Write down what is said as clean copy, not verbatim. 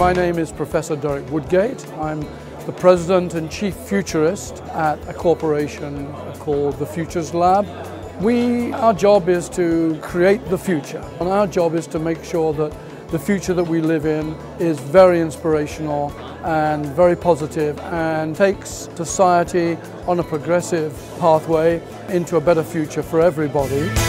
My name is Professor Derek Woodgate. I'm the President and Chief Futurist at a corporation called the Futures Lab. Our job is to create the future, and our job is to make sure that the future that we live in is very inspirational and very positive and takes society on a progressive pathway into a better future for everybody.